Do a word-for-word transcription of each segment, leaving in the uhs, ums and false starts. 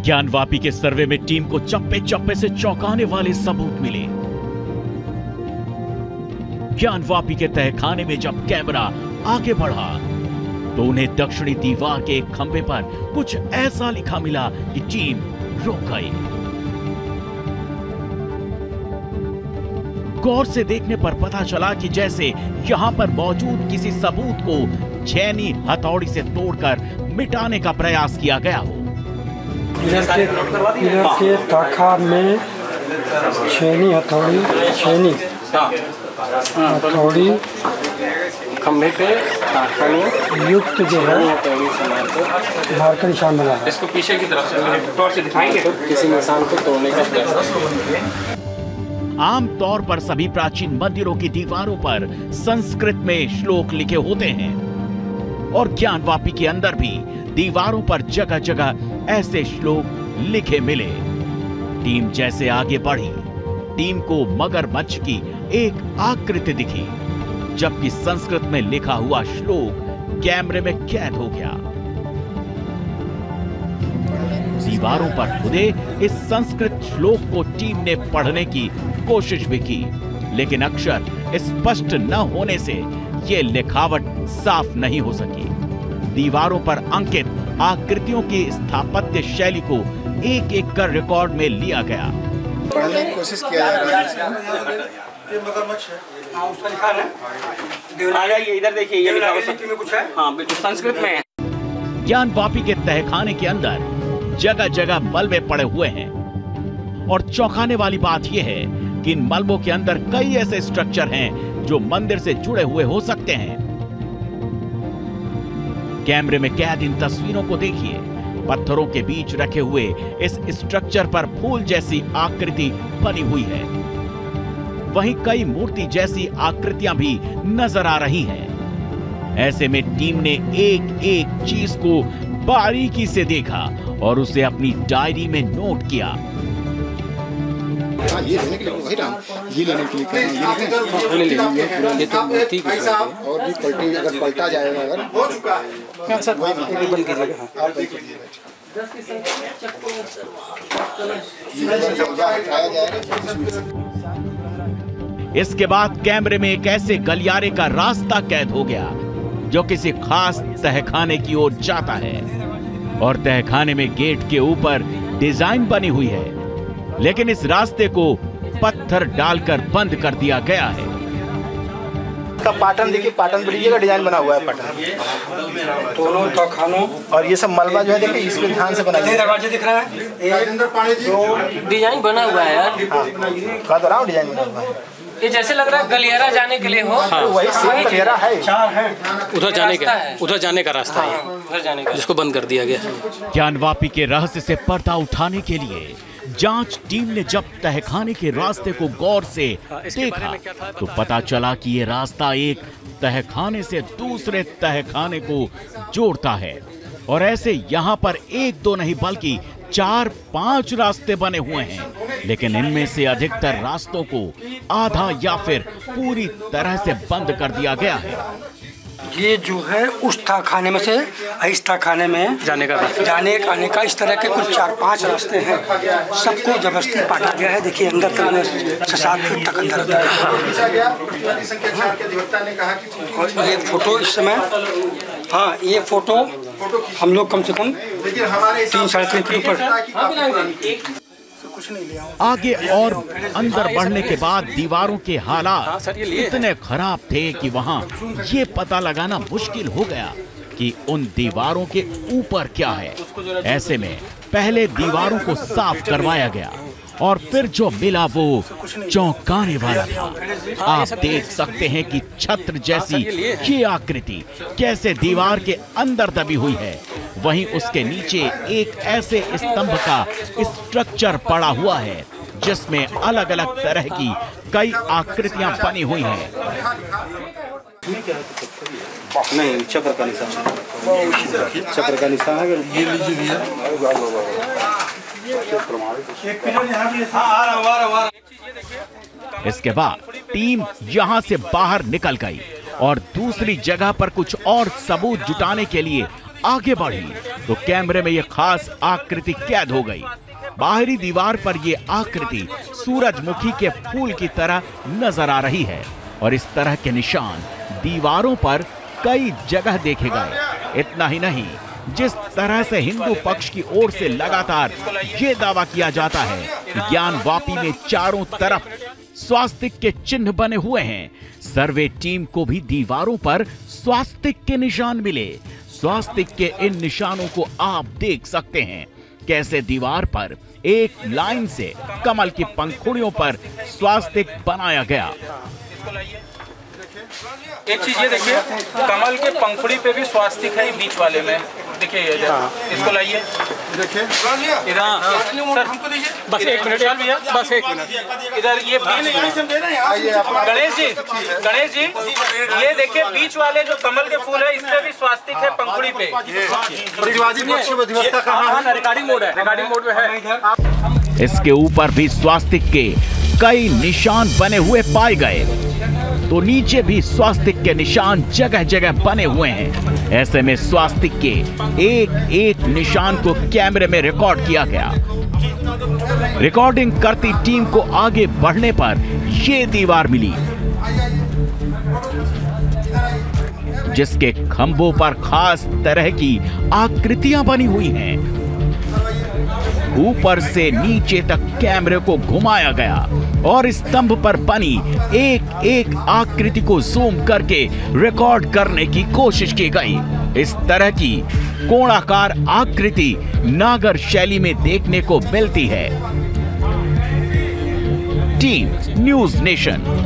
ज्ञानवापी के सर्वे में टीम को चप्पे चप्पे से चौंकाने वाले सबूत मिले। ज्ञानवापी के तहखाने में जब कैमरा आगे बढ़ा तो उन्हें दक्षिणी दीवार के एक खंभे पर कुछ ऐसा लिखा मिला कि टीम रुक गई। गौर से देखने पर पता चला कि जैसे यहां पर मौजूद किसी सबूत को छेनी हथौड़ी से तोड़कर मिटाने का प्रयास किया गया हो। पिलर के ताखा में छेनी हथौड़ी छेनी हथौड़ी खंभे पे युक्त जो है बाहर का निशान बना है। इसको पीछे की तरफ से टॉर्च से दिखाएंगे तो किसी निशान को तोड़ने का प्रयास। आमतौर पर सभी प्राचीन मंदिरों की दीवारों पर संस्कृत में श्लोक लिखे होते हैं और ज्ञानवापी के अंदर भी दीवारों पर जगह जगह ऐसे श्लोक लिखे मिले। टीम जैसे आगे बढ़ी, टीम को मगरमच्छ की एक आकृति दिखी, जबकि संस्कृत में लिखा हुआ श्लोक कैमरे में कैद हो गया। दीवारों पर खुदे इस संस्कृत श्लोक को टीम ने पढ़ने की कोशिश भी की, लेकिन अक्षर स्पष्ट न होने से ये लिखावट साफ नहीं हो सकी। दीवारों पर अंकित आकृतियों की स्थापत्य शैली को एक एक कर रिकॉर्ड में लिया गया। पढ़ने की कोशिश किया जा रहा है। ये मगरमच्छ है। हाँ, उस पर लिखा है ना। आ जाइए इधर देखिए, ये लिखा है कुछ है। हाँ, बिल्कुल संस्कृत में है। ज्ञानवापी के तहखाने के अंदर जगह जगह मलबे पड़े हुए हैं और चौंकाने वाली बात यह है कि इन मलबों के अंदर कई ऐसे स्ट्रक्चर हैं जो मंदिर से जुड़े हुए हो सकते हैं। कैमरे में कैद इन तस्वीरों को देखिए। पत्थरों के बीच रखे हुए इस स्ट्रक्चर पर फूल जैसी आकृति बनी हुई है। वहीं कई मूर्ति जैसी आकृतियां भी नजर आ रही हैं। ऐसे में टीम ने एक एक चीज को बारीकी से देखा और उसे अपनी डायरी में नोट किया। हाँ, ये लेने के लिए वही राम, ये लेने के लिए कह रहे हैं, ये ले लेंगे पूरा ये तो मूर्ति की और भी पलटी अगर पलटा जाएगा अगर हो चुका है। हाँ सर, वही बंद कीजिएगा। हाँ, आप बंद कीजिए। इसके बाद कैमरे में एक ऐसे गलियारे का रास्ता कैद हो गया जो किसी खास तहखाने की ओर जाता है और तहखाने में गेट के ऊपर डिजाइन बनी हुई है, लेकिन इस रास्ते को पत्थर डालकर बंद कर दिया गया है। का पैटर्न देखिए, पैटर्न ब्रिज का डिजाइन बना हुआ है पैटर्न दोनों तहखानों और ये सब मलबा जो है देखिए इस पे ध्यान से बना है। दरवाजे दिख रहा है, राजेंद्र पांडे जी डिजाइन बना हुआ है यार। कहा तो रहा हूँ डिजाइन बना हुआ है। ये जैसे लग रहा है गलियारा जाने के लिए हो। हाँ, वही सेम गलियारा है। चार है उधर जाने का उधर जाने का रास्ता है, उधर जाने का जिसको बंद कर दिया गया। ज्ञानवापी के रहस्य से पर्दा उठाने के लिए जांच टीम ने जब तहखाने के रास्ते को गौर से देखा तो पता चला कि ये रास्ता एक तहखाने से दूसरे तहखाने को जोड़ता है और ऐसे यहाँ पर एक दो नहीं बल्कि चार पांच रास्ते बने हुए हैं, लेकिन इनमें से अधिकतर रास्तों को आधा या फिर पूरी तरह से बंद कर दिया गया है। ये जो है उस तहखाने में से इस तहखाने में जाने का जाने आने का इस तरह के कुछ चार पांच रास्ते हैं, सबको जबरदस्ती काटा गया है। देखिए अंदर तक में छह सात फीट तक अंदर होता है। और ये फोटो इस समय, हाँ ये फोटो हम लोग कम से कम तीन साढ़े तीन फीट ऊपर आगे और अंदर बढ़ने के बाद दीवारों के हालात इतने खराब थे कि वहां ये पता लगाना मुश्किल हो गया कि उन दीवारों के ऊपर क्या है। ऐसे में पहले दीवारों को साफ करवाया गया और फिर जो मिला वो चौंकाने वाला था। आप देख सकते हैं कि छत्र जैसी ये आकृति कैसे दीवार के अंदर दबी हुई है, वहीं उसके नीचे एक ऐसे स्तंभ का स्ट्रक्चर पड़ा हुआ है जिसमें अलग अलग तरह की कई आकृतियां बनी हुई हैं। नहीं, चक्र का निशान, चक्र का निशान है। ये लीजिए इसके बाद टीम यहां से बाहर निकल गई और दूसरी जगह पर कुछ और सबूत जुटाने के लिए आगे बढ़ी तो कैमरे में यह खास आकृति कैद हो गई। बाहरी दीवार पर यह आकृति सूरजमुखी के फूल की तरह नजर आ रही है और इस तरह के निशान दीवारों पर कई जगह देखे गए। इतना ही नहीं, जिस तरह से हिंदू पक्ष की ओर से लगातार ये दावा किया जाता है कि ज्ञानवापी में चारों तरफ स्वास्तिक के चिन्ह बने हुए हैं, सर्वे टीम को भी दीवारों पर स्वास्तिक के निशान मिले। स्वास्तिक के इन निशानों को आप देख सकते हैं, कैसे दीवार पर एक लाइन से कमल की पंखुड़ियों पर स्वास्तिक बनाया गया। एक चीज ये देखिए, कमल के पंखुड़ी पे भी स्वास्तिक है बीच वाले में, देखिए ये इसको लाइए, देखिए इधर बस एक मिनट यार भैया, बस एक मिनट इधर ये गणेश जी, गणेश जी ये देखिए बीच वाले जो कमल के फूल है इस पे भी स्वास्तिक है पंखुड़ी पे। रिकॉर्डिंग मोड है, रिकॉर्डिंग मोड में है। इसके ऊपर भी स्वास्तिक के कई निशान बने हुए पाए गए तो नीचे भी स्वास्तिक के निशान जगह जगह बने हुए हैं। ऐसे में स्वास्तिक के एक एक निशान को कैमरे में रिकॉर्ड किया गया। रिकॉर्डिंग करती टीम को आगे बढ़ने पर ये दीवार मिली जिसके खंभों पर खास तरह की आकृतियां बनी हुई हैं। ऊपर से नीचे तक कैमरे को घुमाया गया और स्तंभ पर बनी एक एक आकृति को जूम करके रिकॉर्ड करने की कोशिश की गई। इस तरह की कोणाकार आकृति नागर शैली में देखने को मिलती है। Team news nation.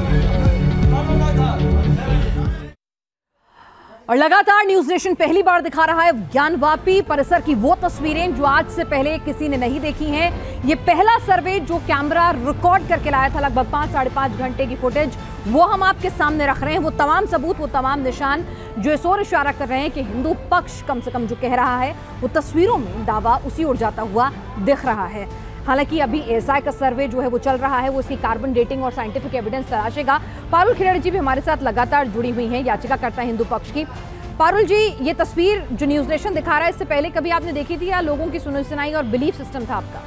और लगातार न्यूज नेशन पहली बार दिखा रहा है ज्ञानवापी परिसर की वो तस्वीरें जो आज से पहले किसी ने नहीं देखी हैं। ये पहला सर्वे जो कैमरा रिकॉर्ड करके लाया था, लगभग पाँच साढ़े पाँच घंटे की फुटेज, वो हम आपके सामने रख रहे हैं। वो तमाम सबूत, वो तमाम निशान जो इस ओर इशारा कर रहे हैं कि हिंदू पक्ष कम से कम जो कह रहा है वो तस्वीरों में दावा उसी ओर जाता हुआ दिख रहा है। हालांकि अभी एएसआई का सर्वे जो है वो चल रहा है, वो इसकी कार्बन डेटिंग और साइंटिफिक एविडेंस तलाशेगा। पारुल खिलड़ जी भी हमारे साथ लगातार जुड़ी हुई हैं, याचिकाकर्ता हिंदू पक्ष की। पारुल जी, ये तस्वीर जो न्यूज नेशन दिखा रहा है, इससे पहले कभी आपने देखी थी या लोगों की सुनी सुनाई और बिलीफ सिस्टम था आपका?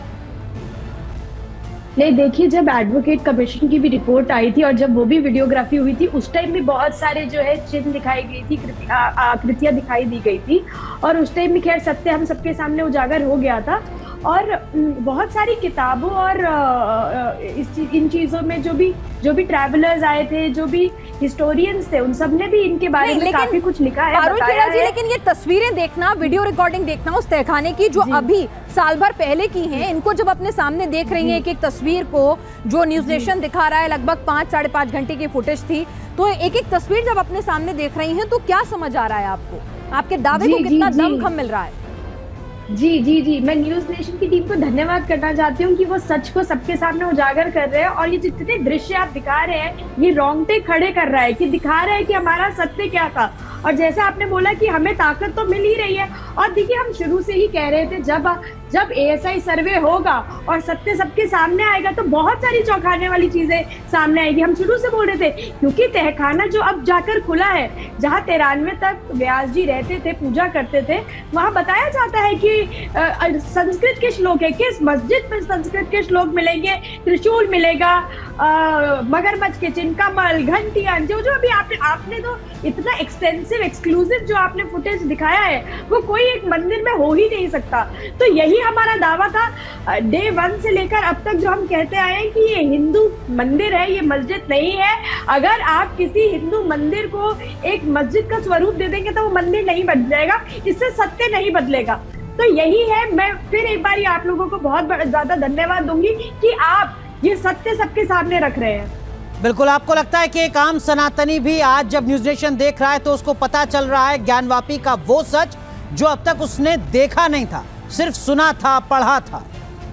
नहीं, देखिए, जब एडवोकेट कमीशन की भी रिपोर्ट आई थी और जब वो भी वीडियोग्राफी हुई थी, उस टाइम भी बहुत सारे जो है चिन्ह दिखाई गई थी, आकृतियां दिखाई दी गई थी और उस टाइम भी खैर सत्य हम सबके सामने उजागर हो गया था। और बहुत सारी किताबों और इस चीज इन चीज़ों में जो भी जो भी ट्रैवलर्स आए थे, जो भी हिस्टोरियंस थे, उन सब ने भी इनके बारे में काफी कुछ लिखा है, बताया है। लेकिन ये तस्वीरें देखना, वीडियो रिकॉर्डिंग देखना उस तहखाने की जो अभी साल भर पहले की हैं, इनको जब अपने सामने देख रही हैं, एक एक तस्वीर को जो न्यूज नेशन दिखा रहा है, लगभग पाँच साढ़े पाँच घंटे की फुटेज थी, तो एक एक तस्वीर जब अपने सामने देख रही हैं तो क्या समझ आ रहा है आपको? आपके दावे को कितना दमखम मिल रहा है? जी जी जी मैं न्यूज नेशन की टीम को धन्यवाद करना चाहती हूँ कि वो सच को सबके सामने उजागर कर रहे हैं और ये जितने दृश्य आप दिखा रहे हैं, ये रोंगटे खड़े कर रहा है कि दिखा रहा है कि हमारा सत्य क्या था। और जैसा आपने बोला कि हमें ताकत तो मिल ही रही है, और देखिए, हम शुरू से ही कह रहे थे जब जब एएसआई सर्वे होगा और सत्य सबके सामने आएगा तो बहुत सारी चौंकाने वाली चीजें सामने आएगी। हम शुरू से बोल रहे थे, क्योंकि तहखाना जो अब जाकर खुला है, जहाँ तिरानवे तक व्यास जी रहते थे, पूजा करते थे, वहाँ बताया जाता है कि संस्कृत के श्लोक है, किस मस्जिद में संस्कृत के श्लोक मिलेंगे, त्रिशूल मिलेगा, मगरमच्छ के चिन्ह, कमल, घंटियां, जो जो अभी आपने आपने तो इतना एक्सटेंसिव एक्सक्लूसिव जो आपने फुटेज दिखाया है, वो कोई एक मंदिर में हो ही नहीं सकता। तो यही हमारा दावा था डे वन से लेकर अब तक, जो हम कहते आए हैं कि ये हिंदू मंदिर है, ये मस्जिद नहीं है। अगर आप किसी हिंदू मंदिर को एक मस्जिद का स्वरूप दे देंगे तो वो मंदिर नहीं बन जाएगा, इससे सत्य नहीं बदलेगा। तो यही है, मैं फिर एक बार आप लोगों को बहुत ज्यादा धन्यवाद दूंगी कि आप ये सत्य सबके सामने रख रहे हैं। बिल्कुल, आपको लगता है कि एक आम सनातनी भी आज जब न्यूज नेशन देख रहा है तो उसको पता चल रहा है ज्ञानवापी का वो सच जो अब तक उसने देखा नहीं था, सिर्फ सुना था, पढ़ा था?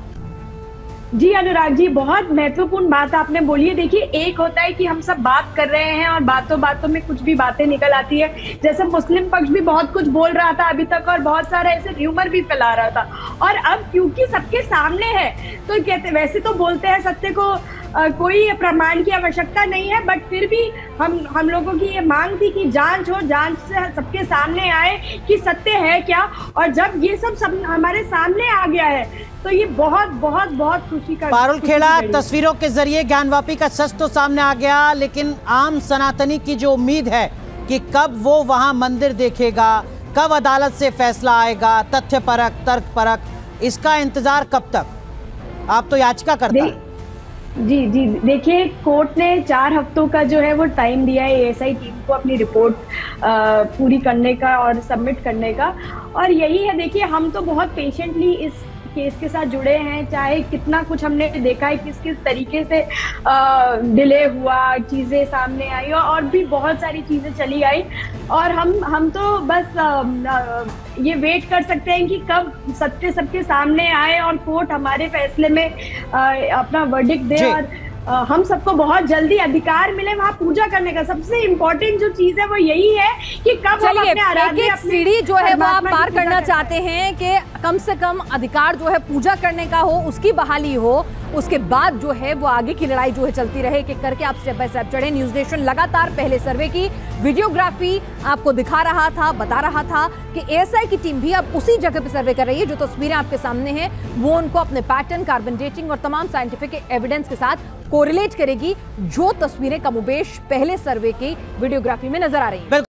जी अनुराग जी, बहुत महत्वपूर्ण बात आपने बोली है। देखिए, एक होता है कि हम सब बात कर रहे हैं और बातों बातों में कुछ भी बातें निकल आती है, जैसे मुस्लिम पक्ष भी बहुत कुछ बोल रहा था अभी तक और बहुत सारा ऐसे र्यूमर भी फैला रहा था, और अब क्योंकि सबके सामने है तो कहते, वैसे तो बोलते हैं सत्य को आ, कोई प्रमाण की आवश्यकता नहीं है, बट फिर भी हम हम लोगों की ये मांग थी कि जांच हो, जांच से सबके सामने आए कि सत्य है क्या। और जब ये सब, सब हमारे सामने आ गया है तो ये बहुत बहुत बहुत खुशी का। पारुल खेड़ा, तस्वीरों के जरिए ज्ञानवापी का सच तो सामने आ गया, लेकिन आम सनातनी की जो उम्मीद है कि कब वो वहां मंदिर देखेगा, कब अदालत से फैसला आएगा, तथ्य परख, तर्क परख, इसका इंतजार कब तक? आप तो याचिका करते हैं। जी जी देखिए, कोर्ट ने चार हफ्तों का जो है वो टाइम दिया है एएसआई टीम को अपनी रिपोर्ट आ, पूरी करने का और सबमिट करने का। और यही है, देखिए हम तो बहुत पेशेंटली इस केस के साथ जुड़े हैं, चाहे कितना कुछ हमने देखा है, किस किस तरीके से डिले हुआ, चीज़ें सामने आई और भी बहुत सारी चीज़ें चली आई। और हम हम तो बस आ, आ, ये वेट कर सकते हैं कि कब सत्य सबके सामने आए और कोर्ट हमारे फैसले में आ, अपना वर्डिक्ट दे और आ, हम सबको बहुत जल्दी अधिकार मिले वहाँ पूजा करने का। सबसे इम्पोर्टेंट जो चीज है वो यही है कि कब हम अपने आराध्य, एक सीढ़ी जो है वो आप पार करना चाहते हैं कि कम से कम अधिकार जो है पूजा करने का हो, उसकी बहाली हो, उसके बाद जो है वो आगे की लड़ाई जो है चलती रहे। कि करके आप स्टेप बाय स्टेप चढ़े। न्यूज़ नेशन लगातार पहले सर्वे की वीडियोग्राफी आपको दिखा रहा था, बता रहा था कि एएसआई की टीम भी अब उसी जगह पे सर्वे कर रही है। जो तस्वीरें आपके सामने हैं वो उनको अपने पैटर्न, कार्बन डेटिंग और तमाम साइंटिफिक एविडेंस के साथ कोरिलेट करेगी, जो तस्वीरें कमोबेश पहले सर्वे की वीडियोग्राफी में नजर आ रही है।